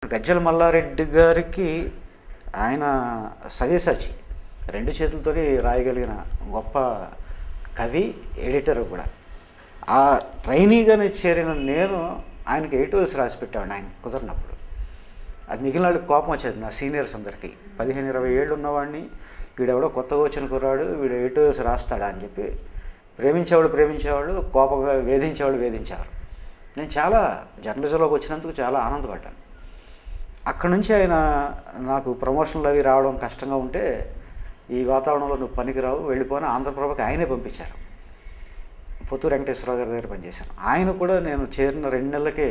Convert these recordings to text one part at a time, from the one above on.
గజ్జల మల్లారెడ్డి గారికి ఆయన సవ్యసాచి, రెండు చేతులతోటి రాయగలిగిన గొప్ప కవి, ఎడిటర్ కూడా. ఆ ట్రైనీగానే చేరిన నేను ఆయనకి 8 రోజులు రాసి పెట్టాను ఆయన కుదరినప్పుడు. అది మిగిలిన వాళ్ళకి కోపం వచ్చేది, నా సీనియర్స్ అందరికీ. 15-20 ఏళ్ళు ఉన్నవాడిని, వీడెవడో కొత్తగా వచ్చిన కుర్రాడు, వీడు 8 రోజులు రాస్తాడా అని చెప్పి ప్రేమించేవాళ్ళు, కోపంగా వేధించేవారు. నేను చాలా జర్నలిజంలోకి వచ్చినందుకు చాలా ఆనందపడ్డాను. అక్కడి నుంచి ఆయన నాకు ప్రమోషన్లు అవి రావడం కష్టంగా ఉంటే, ఈ వాతావరణంలో నువ్వు పనికిరావు, వెళ్ళిపోయిన ఆంధ్రప్రభకి ఆయనే పంపించారు. పుత్తూరు వెంకటేశ్వరరావు గారి దగ్గర పనిచేశాను. ఆయన కూడా నేను చేరిన 2 నెలలకే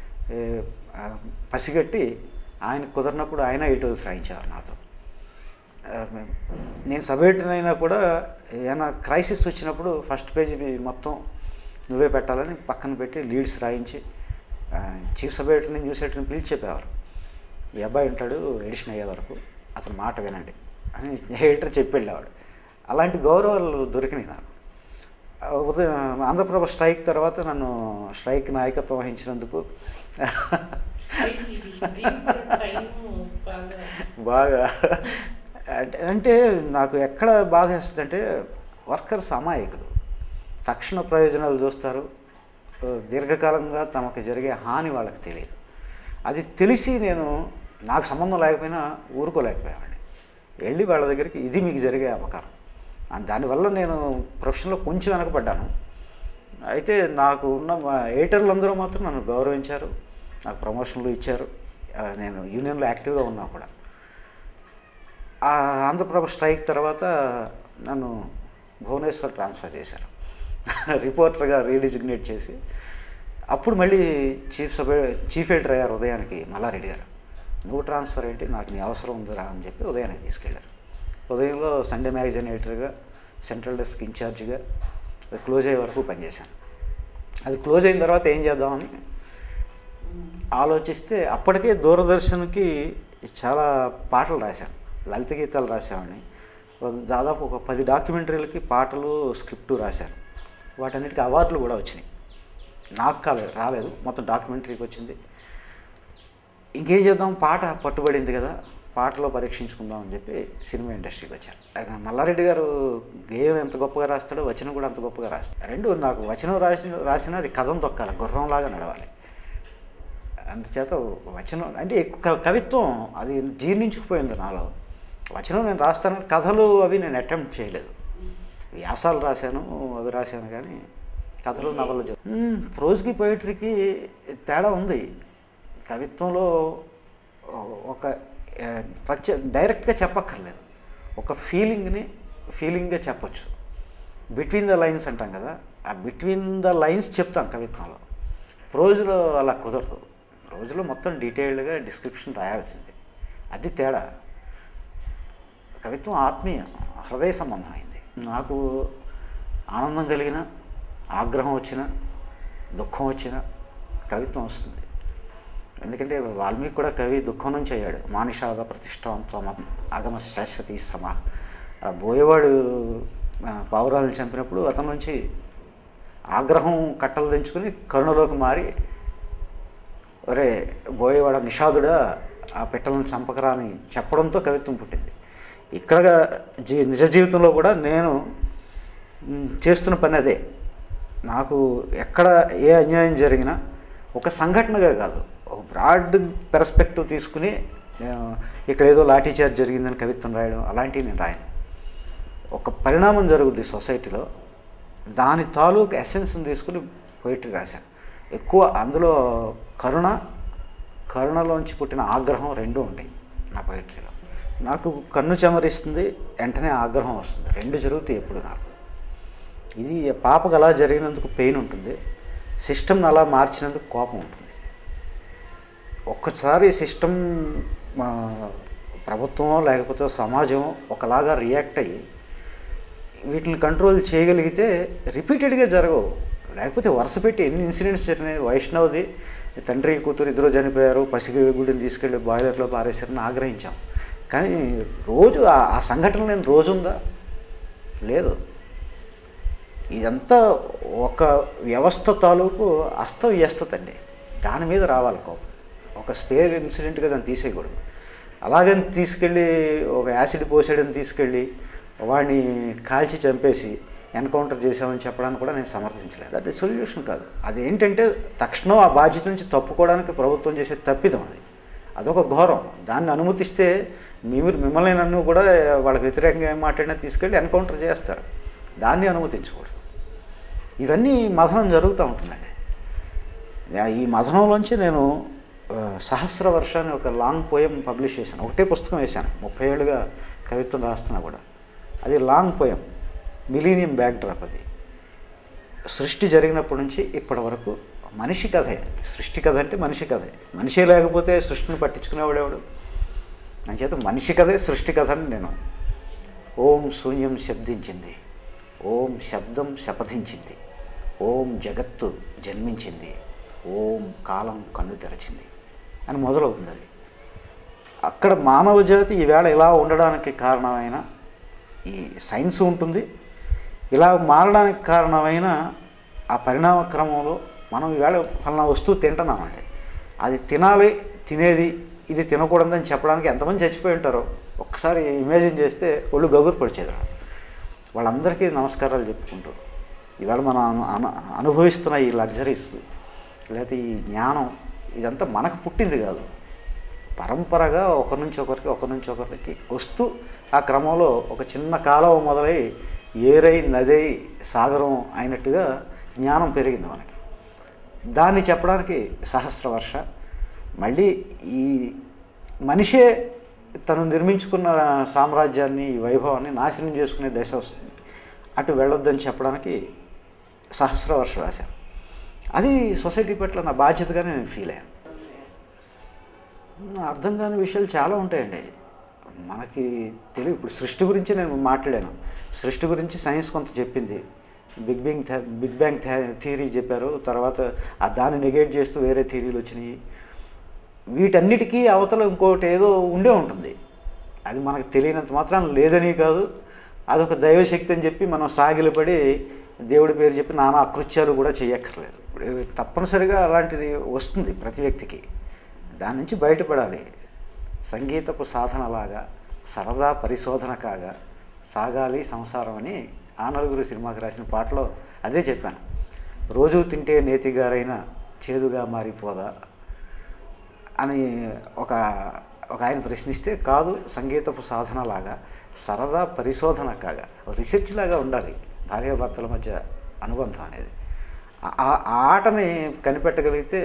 పసిగట్టి ఆయన కుదరినప్పుడు ఆయన 8 రోజులు రాయించేవారు నాతో. నేను సబ్ ఎడిటర్ అయినా కూడా ఏమైనా క్రైసిస్ వచ్చినప్పుడు ఫస్ట్ పేజీ మొత్తం నువ్వే పెట్టాలని పక్కన పెట్టి లీడ్స్ రాయించి చీఫ్ సబ్ ఎడిటర్ని, న్యూస్ ఎడిటర్ని పిలిచి చెప్పేవారు. ఈ అబ్బాయి ఉంటాడు ఎడిషన్ అయ్యే వరకు, అతని మాట వినండి అని ఎడిటర్ చెప్పి వెళ్ళేవాడు. అలాంటి గౌరవాలు దొరికినాయి నాకు. ఉదయం ఆంధ్రప్రభ స్ట్రైక్ తర్వాత నన్ను స్ట్రైక్ నాయకత్వం వహించినందుకు బాగా అంటే నాకు ఎక్కడ బాధ వేస్తుందంటే, వర్కర్స్ అమాయకులు, తక్షణ ప్రయోజనాలు చూస్తారు, దీర్ఘకాలంగా తమకు జరిగే హాని వాళ్ళకి తెలియదు. అది తెలిసి నాకు సంబంధం లేకపోయినా ఊరుకోలేకపోయామండి. వెళ్ళి వాళ్ళ దగ్గరికి ఇది మీకు జరిగే అపకారం, దానివల్ల నేను ప్రొఫెషన్లో కొంచెం వెనకబడ్డాను. అయితే నాకు ఉన్న ఎడిటర్లు అందరూ మాత్రం నన్ను గౌరవించారు, నాకు ప్రమోషన్లు ఇచ్చారు. నేను యూనియన్లో యాక్టివ్గా ఉన్నా కూడా. ఆ ఆంధ్రప్రభ స్ట్రైక్ తర్వాత నన్ను భువనేశ్వర్ ట్రాన్స్ఫర్ చేశారు, రిపోర్టర్గా రీడిజిగ్నేట్ చేసి. అప్పుడు మళ్ళీ చీఫ్ ఎడిటర్ అయ్యారు ఉదయానికి మల్లారెడ్డి గారు. నువ్వు ట్రాన్స్ఫర్ ఏంటి, నాకు నీ అవసరం ఉందిరా అని చెప్పి ఉదయానికి తీసుకెళ్ళారు. ఉదయంలో సండే మ్యాగజైన్ ఎడిటర్గా, సెంట్రల్ డెస్క్ ఇన్ఛార్జిగా అది క్లోజ్ అయ్యే వరకు పనిచేశాను. అది క్లోజ్ అయిన తర్వాత ఏం చేద్దామని ఆలోచిస్తే, అప్పటికే దూరదర్శన్కి చాలా పాటలు రాశాను, లలిత గీతాలు రాసేవాడిని. దాదాపు ఒక 10 డాక్యుమెంటరీలకి పాటలు, స్క్రిప్టు రాశాను. వాటన్నిటికీ అవార్డులు కూడా వచ్చినాయి. నాకు రాలేదు, మొత్తం డాక్యుమెంటరీకి వచ్చింది. ఇంకేం చేద్దాం, పాట పట్టుబడింది కదా, పాటలో పరీక్షించుకుందాం అని చెప్పి సినిమా ఇండస్ట్రీకి వచ్చాను. మల్లారెడ్డి గారు గేయం ఎంత గొప్పగా రాస్తాడో వచనం కూడా అంత గొప్పగా రాస్తాడు. రెండు నాకు వచనం రాసిన అది కథం తొక్కాలి, గుర్రంలాగా నడవాలి. అందుచేత వచనం అంటే ఎక్కువ కవిత్వం అది జీర్ణించుకుపోయింది నాలో. వచనం నేను రాస్తాను, కథలు అవి నేను అటెంప్ట్ చేయలేదు. వ్యాసాలు రాశాను, అవి రాశాను, కానీ కథలు, నవలు. ప్రోజ్కి పోయిటరీకి తేడా ఉంది. కవిత్వంలో ఒక డైరెక్ట్గా చెప్పక్కర్లేదు, ఒక ఫీలింగ్గా చెప్పచ్చు. బిట్వీన్ ద లైన్స్ అంటాం కదా, ఆ బిట్వీన్ ద లైన్స్ చెప్తాం కవిత్వంలో. ప్రోజ్లో అలా కుదరదు. ప్రోజ్లో మొత్తం డీటెయిల్డ్గా డిస్క్రిప్షన్ రాయాల్సిందే, అది తేడా. కవిత్వం ఆత్మీయ, హృదయ సంబంధమైంది. నాకు ఆనందం కలిగిన, ఆగ్రహం వచ్చిన, దుఃఖం వచ్చిన కవిత్వం వస్తుంది. ఎందుకంటే వాల్మీకి కూడా కవి దుఃఖం నుంచి అయ్యాడు. మానిషాద ప్రతిష్టాంతం అగమ శాశ్వతి సమా. అలా బోయేవాడు పావురాలను చంపినప్పుడు అతని నుంచి ఆగ్రహం కట్టలు తెంచుకుని కరుణలోకి మారి, ఒరే బోయేవాడ నిషాదుడా, ఆ పెట్టలను చంపకరా అని చెప్పడంతో కవిత్వం పుట్టింది. ఇక్కడ నిజ జీవితంలో కూడా నేను చేస్తున్న పని అదే. నాకు ఎక్కడ ఏ అన్యాయం జరిగినా ఒక సంఘటనగా కాదు, ఒక బ్రాడ్ పెర్స్పెక్టివ్ తీసుకుని నేను ఇక్కడ ఏదో లాఠీ చార్జ్ జరిగిందని కవిత్వం రాయడం అలాంటివి నేను రాయను. ఒక పరిణామం జరుగుద్ది సొసైటీలో, దాని తాలూకు ఎసెన్స్ని తీసుకుని పోయిటరీ రాశాను. ఎక్కువ అందులో కరుణలోంచి పుట్టిన ఆగ్రహం రెండూ ఉంటాయి నా పోయిటరీలో. నాకు కన్ను చెమరిస్తుంది, వెంటనే ఆగ్రహం వస్తుంది, రెండు జరుగుతాయి ఎప్పుడు నాకు. ఇది పాపకు అలా జరిగినందుకు పెయిన్ ఉంటుంది, సిస్టమ్ని అలా మార్చినందుకు కోపం ఉంటుంది. ఒక్కసారి సిస్టమ్, ప్రభుత్వం లేకపోతే సమాజం ఒకలాగా రియాక్ట్ అయ్యి వీటిని కంట్రోల్ చేయగలిగితే రిపీటెడ్గా జరగవు. లేకపోతే వరుస పెట్టి ఎన్ని ఇన్సిడెంట్స్ జరిగినాయి. వైష్ణవ్ది తండ్రి కూతురు ఇద్దరు చనిపోయారు, పసిగి గుడిని తీసుకెళ్ళి బాయిలర్లో పారేశారని ఆగ్రహించాం. కానీ రోజు ఆ సంఘటన లేని రోజుందా? లేదు. ఇదంతా ఒక వ్యవస్థ తాలూకు అస్తవ్యస్తత అండి, దాని మీద రావాలి కోపం. ఒక స్పేర్ ఇన్సిడెంట్గా దాన్ని తీసేయకూడదు. అలాగని తీసుకెళ్ళి ఒక యాసిడ్ పోసాడని తీసుకెళ్ళి వాడిని కాల్చి చంపేసి ఎన్కౌంటర్ చేసామని చెప్పడానికి కూడా నేను సమర్థించలేదు. అది సొల్యూషన్ కాదు. అదేంటంటే తక్షణం ఆ బాధ్యత నుంచి తప్పుకోవడానికి ప్రభుత్వం చేసే తప్పిదం అది. అదొక ఘోరం. దాన్ని అనుమతిస్తే మిమ్మల్ని నన్ను కూడా వాళ్ళకి వ్యతిరేకంగా ఏం మాట్లాడినా తీసుకెళ్ళి ఎన్కౌంటర్ చేస్తారు. దాన్ని అనుమతించకూడదు. ఇవన్నీ మథనం జరుగుతూ ఉంటుందండి. ఈ మథనంలోంచి నేను సహస్ర వర్షాన్ని ఒక లాంగ్ పోయం పబ్లిష్ చేశాను. ఒకటే పుస్తకం వేశాను. 30 ఏళ్ళుగా కవిత్వం రాస్తున్నా కూడా. అది లాంగ్ పోయం, మిలీనియం బ్యాక్డ్రాప్. అది సృష్టి జరిగినప్పటి నుంచి ఇప్పటి వరకు మనిషి కథే. సృష్టి కథ అంటే మనిషి కథే. మనిషే లేకపోతే సృష్టిని పట్టించుకునేవాడేవాడు? అంచేత మనిషి కథే సృష్టి కథ అని నేను. ఓం శూన్యం శబ్దించింది, ఓం శబ్దం శపథించింది, ఓం జగత్తు జన్మించింది, ఓం కాలం కన్ను తెరచింది అని మొదలవుతుంది. అది అక్కడ మానవ జాతి ఈవేళ ఇలా ఉండడానికి కారణమైన ఈ సైన్స్ ఉంటుంది. ఇలా మారడానికి కారణమైన ఆ పరిణామ క్రమంలో మనం ఈవేళ ఫలానా వస్తువు తింటున్నామండి. అది తినాలి, తినేది ఇది తినకూడదని చెప్పడానికి ఎంతమంది చచ్చిపోయి ఉంటారో ఒక్కసారి ఇమేజిన్ చేస్తే ఒళ్ళు గగురు పడిచేది. వాళ్ళందరికీ నమస్కారాలు చెప్పుకుంటూ ఇవాళ మనం అనుభవిస్తున్న ఈ లగ్జరీస్ లేకపోతే ఈ జ్ఞానం ఇదంతా మనకు పుట్టింది కాదు. పరంపరగా ఒకరి నుంచి ఒకరికి వస్తూ ఆ క్రమంలో ఒక చిన్న కాలువ మొదలై ఏరై నదై సాగరం అయినట్టుగా జ్ఞానం పెరిగింది మనకి. దాన్ని చెప్పడానికి సహస్ర వర్ష. మళ్ళీ ఈ మనిషే తను నిర్మించుకున్న సామ్రాజ్యాన్ని, ఈ వైభవాన్ని నాశనం చేసుకునే దశ వస్తుంది. అటు వెళ్ళొద్దని చెప్పడానికి సహస్ర వర్ష రాశాను. అది సొసైటీ పట్ల నా బాధ్యతగానే నేను ఫీల్ అయ్యాను. అర్థం కాని విషయాలు చాలా ఉంటాయండి మనకి తెలియదు. ఇప్పుడు సృష్టి గురించి నేను మాట్లాడాను. సృష్టి గురించి సైన్స్ కొంత చెప్పింది. బిగ్ బ్యాంగ్ థియరీ చెప్పారు. తర్వాత దాన్ని నెగేట్ చేస్తూ వేరే థియరీలు వచ్చినాయి. వీటన్నిటికీ అవతల ఇంకోటి ఏదో ఉండే ఉంటుంది. అది మనకు తెలియనంత మాత్రం లేదని కాదు. అదొక దైవశక్తి అని చెప్పి మనం సాగిలపడి దేవుడి పేరు చెప్పి నానా అకృత్యాలు కూడా చేయక్కర్లేదు. తప్పనిసరిగా అలాంటిది వస్తుంది ప్రతి వ్యక్తికి. దాని నుంచి బయటపడాలి. సంగీతపు సాధనలాగా సరదా పరిశోధన కాగా సాగాలి సంసారం అని ఆ నలుగురు సినిమాకి రాసిన పాటలో అదే చెప్పాను. రోజు తింటే నేతిగారైనా చేదుగా మారిపోదా అని ఒక ఆయన ప్రశ్నిస్తే, కాదు, సంగీతపు సాధనలాగా సరదా పరిశోధన కాగా రీసెర్చ్ లాగా ఉండాలి భార్యాభర్తల మధ్య అనుబంధం అనేది. ఆ ఆటని కనిపెట్టగలిగితే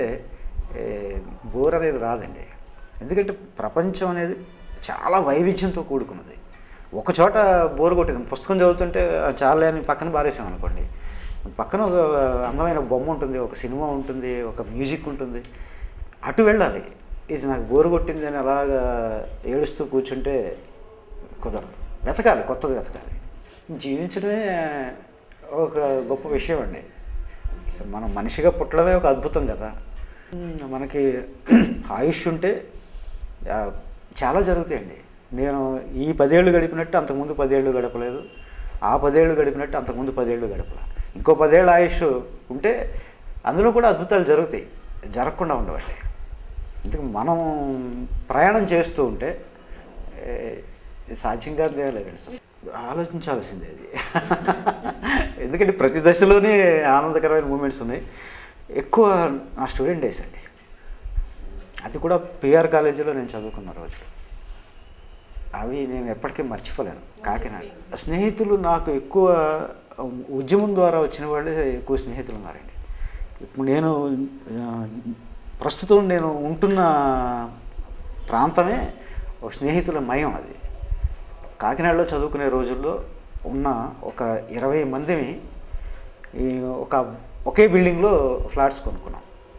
బోర్ అనేది రాదండి. ఎందుకంటే ప్రపంచం అనేది చాలా వైవిధ్యంతో కూడుకున్నది. ఒక చోట బోర్ కొట్టింది. పుస్తకం చదువుతుంటే చాలా అని పక్కన బారేసాం అనుకోండి, పక్కన ఒక అందమైన బొమ్మ ఉంటుంది, ఒక సినిమా ఉంటుంది, ఒక మ్యూజిక్ ఉంటుంది. అటు వెళ్ళాలి. ఇది నాకు బోరు కొట్టింది అని అలాగా ఏడుస్తూ కూర్చుంటే కుదరదు. వెతకాలి, కొత్తది వెతకాలి. జీవించడమే ఒక గొప్ప విషయం అండి. మనం మనిషిగా పుట్టడమే ఒక అద్భుతం కదా. మనకి ఆయుష్ ఉంటే చాలా జరుగుతాయండి. నేను ఈ 10 ఏళ్ళు గడిపినట్టు అంతకుముందు 10 ఏళ్ళు గడపలేదు. ఆ 10 ఏళ్ళు గడిపినట్టు అంతకుముందు 10 ఏళ్ళు గడపలేదు. ఇంకో 10 ఏళ్ళ ఆయుష్ ఉంటే అందులో కూడా అద్భుతాలు జరుగుతాయి, జరగకుండా ఉండవండి. ఎందుకు మనం ప్రయాణం చేస్తూ ఉంటే సాధ్యంగా లేదు, ఆలోచించాల్సిందే అది. ఎందుకంటే ప్రతి దశలోనే ఆనందకరమైన మూమెంట్స్ ఉన్నాయి. ఎక్కువ నా స్టూడెంట్ డేస్ అండి. అది కూడా పిఆర్ కాలేజీలో నేను చదువుకున్న రోజులు. అవి నేను ఎప్పటికీ మర్చిపోలేను. కాకినాడ స్నేహితులు నాకు ఎక్కువ ఉద్యమం ద్వారా వచ్చిన వాళ్ళే ఎక్కువ స్నేహితులు ఉన్నారండి. ఇప్పుడు ప్రస్తుతం నేను ఉంటున్న ప్రాంతమే ఒక స్నేహితుల మయం. అది కాకినాడలో చదువుకునే రోజుల్లో ఉన్న ఒక 20 మందిని ఒకే బిల్డింగ్లో ఫ్లాట్స్ కొనుక్కున్నాం.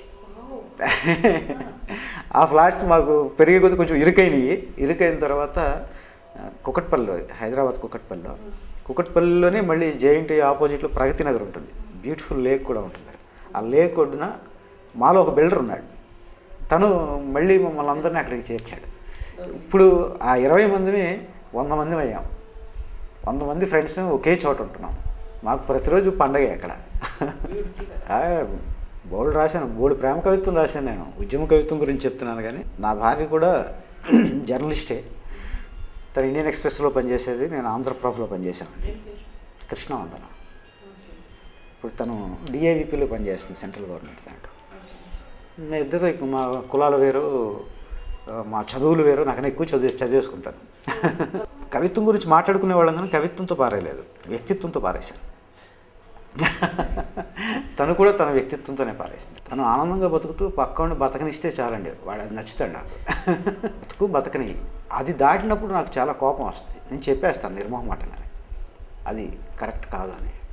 ఆ ఫ్లాట్స్ మాకు పెరిగే కొద్ది కొంచెం ఇరుకైన తర్వాత కుకట్పల్లిలో, హైదరాబాద్ కుకట్పల్లిలోనే మళ్ళీ జేఎన్టీ ఆపోజిట్లో ప్రగతి నగర్ ఉంటుంది. బ్యూటిఫుల్ లేక్ కూడా ఉంటుంది. ఆ లేక్ ఒడ్డున మాలో ఒక బిల్డర్ ఉన్నాడు. తను మళ్ళీ మమ్మల్ని అందరినీ అక్కడికి చేర్చాడు. ఇప్పుడు ఆ 20 మందిని 100 మంది అయ్యాం. 100 మంది ఫ్రెండ్స్ ఒకే చోట ఉంటున్నాం. మాకు ప్రతిరోజు పండగే అక్కడ. బోల్డ్ రాశాను, బోల్డ్ ప్రేమ కవిత్వం రాశాను. నేను ఉద్యమ కవిత్వం గురించి చెప్తున్నాను. కానీ నా భార్య కూడా జర్నలిస్టే. తను ఇండియన్ ఎక్స్ప్రెస్లో పనిచేసేది, నేను ఆంధ్రప్రభలో పనిచేశాను. కృష్ణవందన. ఇప్పుడు తను డిఏవిపిలో పనిచేస్తుంది, సెంట్రల్ గవర్నమెంట్ దాంట్లో. ఇద్దరు మా కులాలు వేరు, మా చదువులు వేరు. నాకన్నా ఎక్కువ చదివేసుకుంటాను. కవిత్వం గురించి మాట్లాడుకునే వాళ్ళం కానీ కవిత్వంతో పారేయలేదు, వ్యక్తిత్వంతో పారేశాను. తను కూడా తన వ్యక్తిత్వంతోనే పారేసింది. తను ఆనందంగా బతుకుతూ పక్కన బతకనిస్తే చాలండి, వాడు అది నచ్చుతాడు నాకు. బతకని అది దాటినప్పుడు నాకు చాలా కోపం వస్తుంది. నేను చెప్పేస్తాను నిర్మోహమాటంగానే, అది కరెక్ట్ కాదు అని.